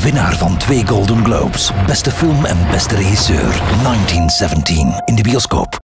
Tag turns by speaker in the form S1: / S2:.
S1: winnaar van 2 Golden Globes. Beste film en beste regisseur. 1917 in de bioscoop.